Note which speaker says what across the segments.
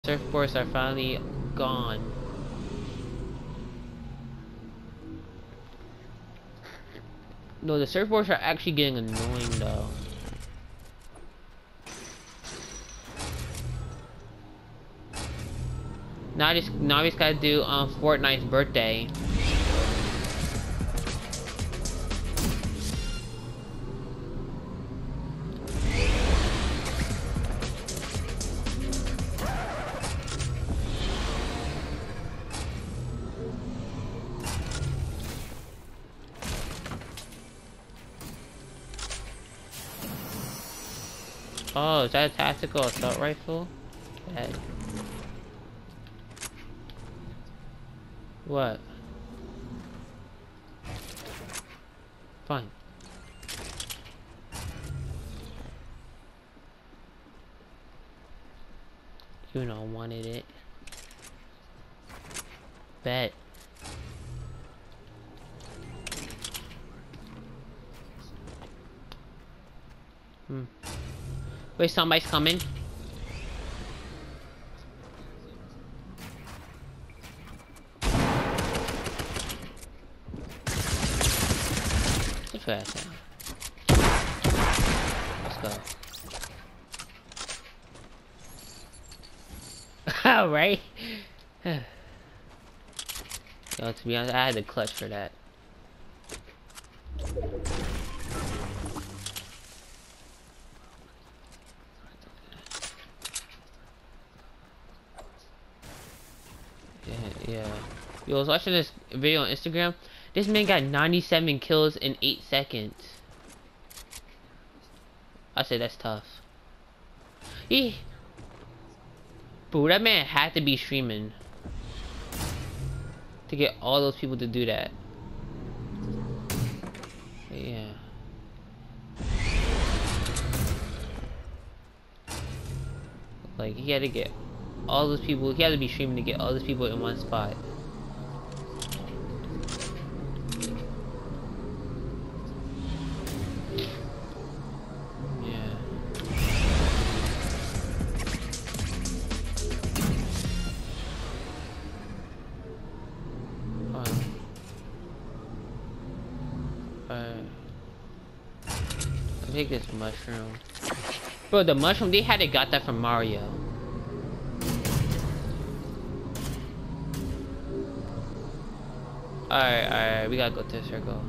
Speaker 1: Surfboards are finally gone. No, the surfboards are actually getting annoying though. Now I just gotta do Fortnite's birthday. Oh, is that a tactical assault rifle? Okay. What? Fine. You know, wanted it. Bet. Wait, somebody's coming. Let's go. Let's go. Alright. Yo, to be honest, I had the clutch for that. Yeah. Yo, I was watching this video on Instagram. This man got 97 kills in 8 seconds. I say that's tough. Bro, that man had to be streaming to get all those people to do that. But yeah. Like, he had to get all those people, he had to be streaming to get all those people in one spot. Yeah. I'll take this mushroom. Bro, the mushroom, they had to got that from Mario. Alright, we gotta go to the circle.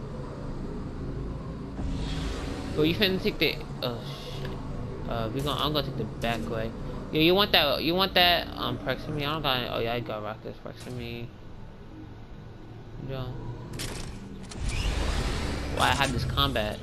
Speaker 1: Bro, you finna take the... Oh, shit. I'm gonna take the back way. Yo, you want that, proximity? I don't got... Oh, yeah, I got rock this proximity. Yo. Why I have this combat?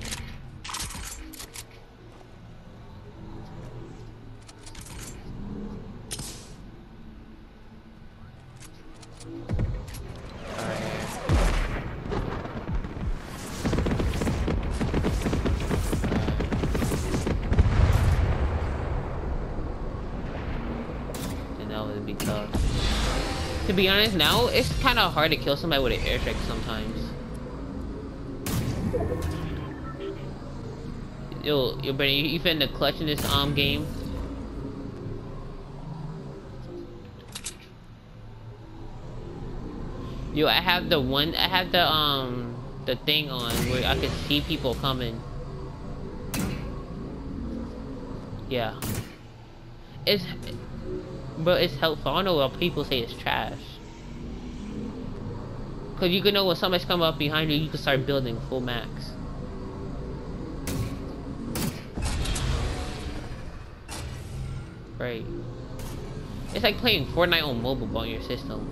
Speaker 1: To be honest, now it's kind of hard to kill somebody with an airstrike sometimes. Yo, Brandon, you finna clutch in this game? Yo, I have the thing on where I can see people coming. Yeah. But it's helpful. I don't know what people say it's trash. Cause you can know when somebody's coming up behind you, you can start building full max. Right. It's like playing Fortnite on mobile on your system.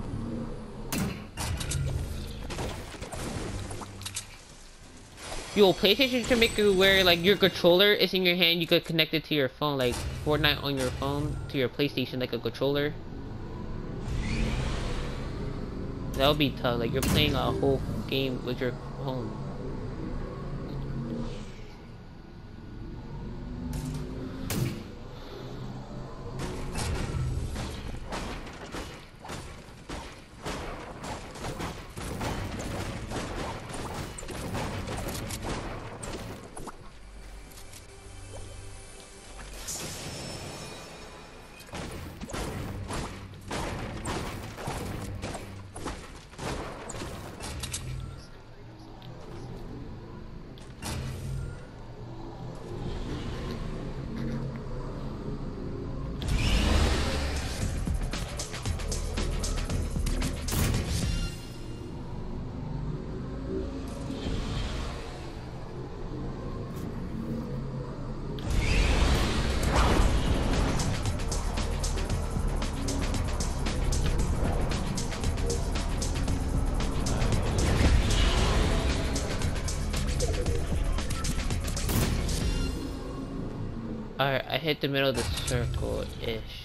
Speaker 1: Yo, PlayStation should make it where like your controller is in your hand, you could connect it to your phone, like Fortnite on your phone to your PlayStation like a controller. That would be tough, like you're playing a whole game with your phone. Alright, I hit the middle of the circle-ish.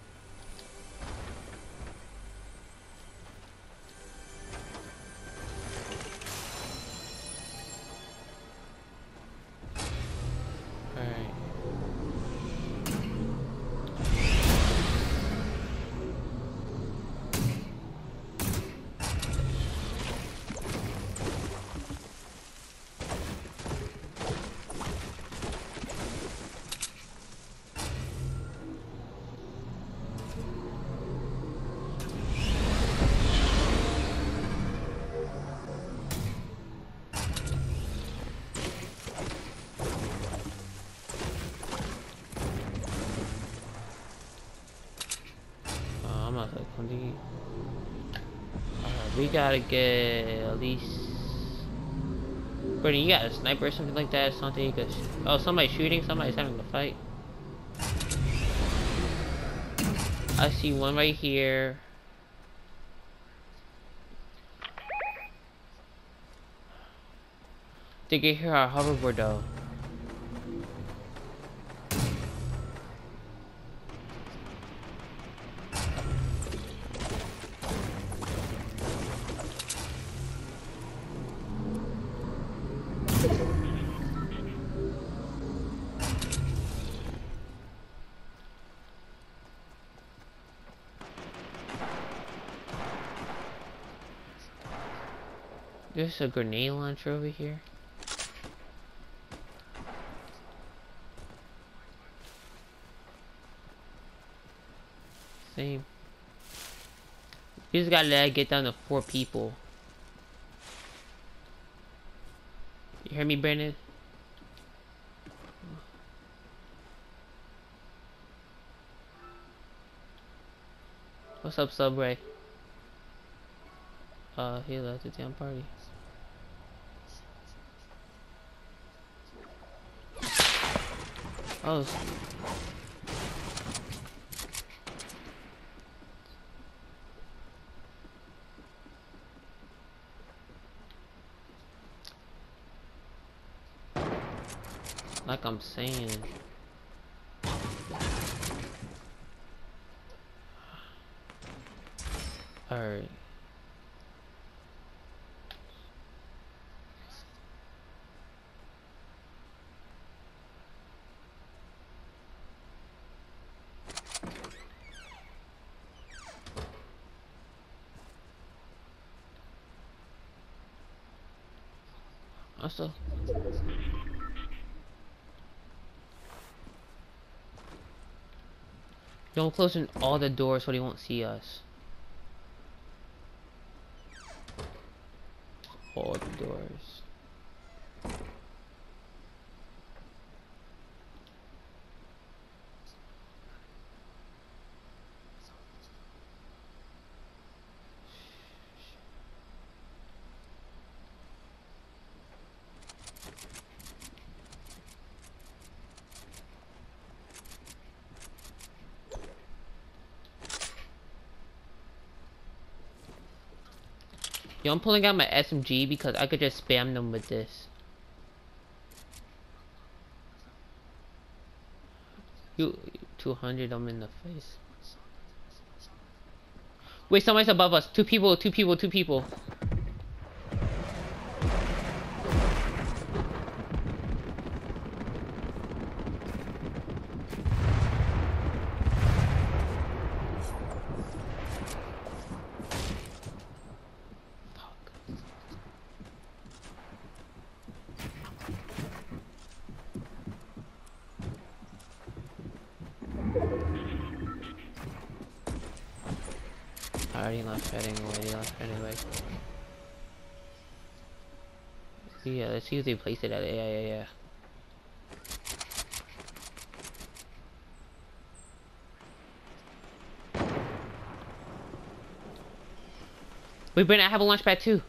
Speaker 1: We gotta get at least. Brittany, you got a sniper or something like that? Something you could. Oh, somebody's shooting. Somebody's having a fight. I see one right here. They can hear our hoverboard though. There's a grenade launcher over here. Same. We just gotta get down to 4 people. You hear me, Brandon? What's up, Subway? He left the damn party. Oh. Like I'm saying. Alright. Also, don't close in all the doors so they won't see us. All the doors. Yo, I'm pulling out my SMG because I could just spam them with this. You 200 them in the face. Wait, somebody's above us. 2 people, 2 people, 2 people. I already left anyway. Yeah, let's see if they place it at it. Yeah. Wait, Brandon, I have a launch pad too.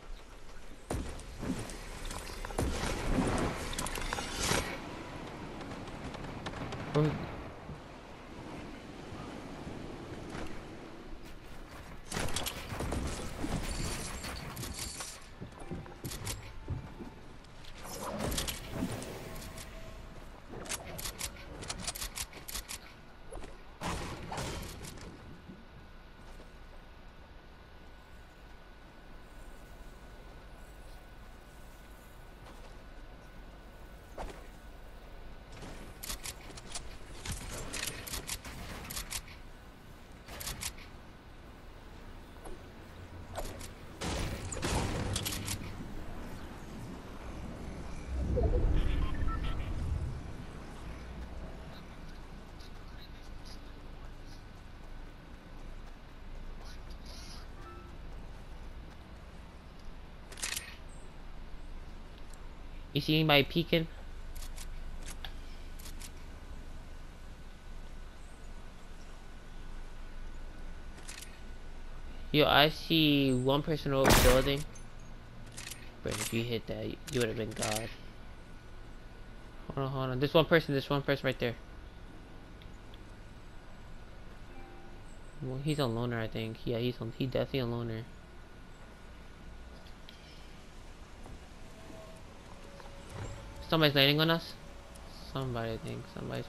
Speaker 1: You see anybody peeking? Yo, I see one person over the building. But if you hit that, you would have been God. Hold on. This one person right there. Well, he's a loner, I think. Yeah, he definitely a loner. Somebody's landing on us. Somebody, I think. Somebody's.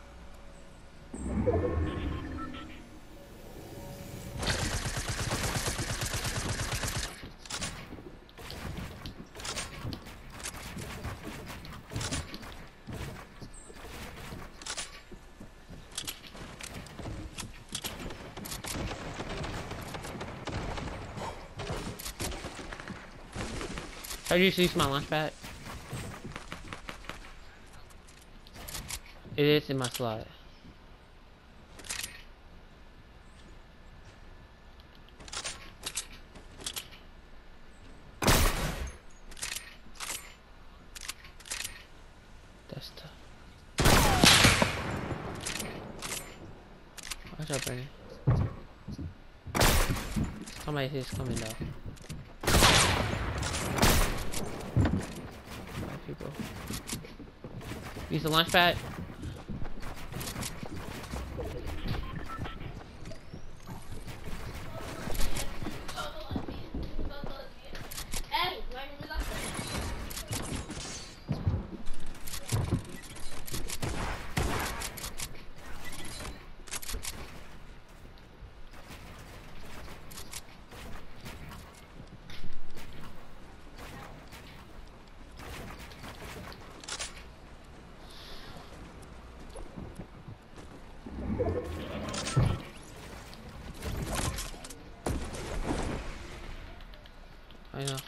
Speaker 1: How do you use my launch pad? It is in my slot. That's tough. Watch out, Bernie. Somebody is coming though. People. Use the launch pad. I know.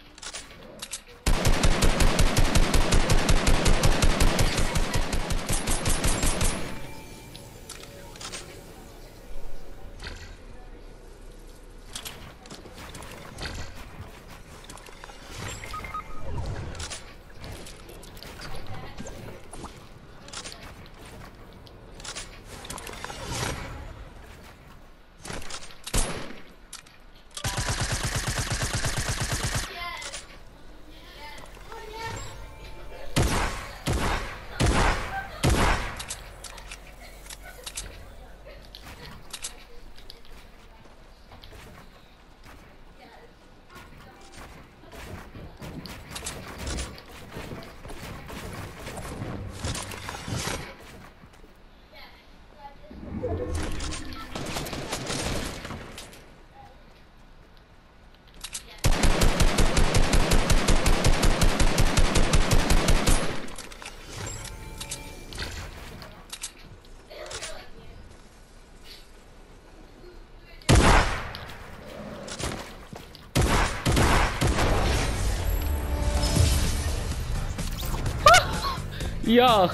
Speaker 1: Yo.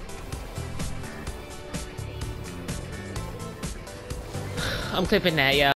Speaker 1: I'm clipping that, yo.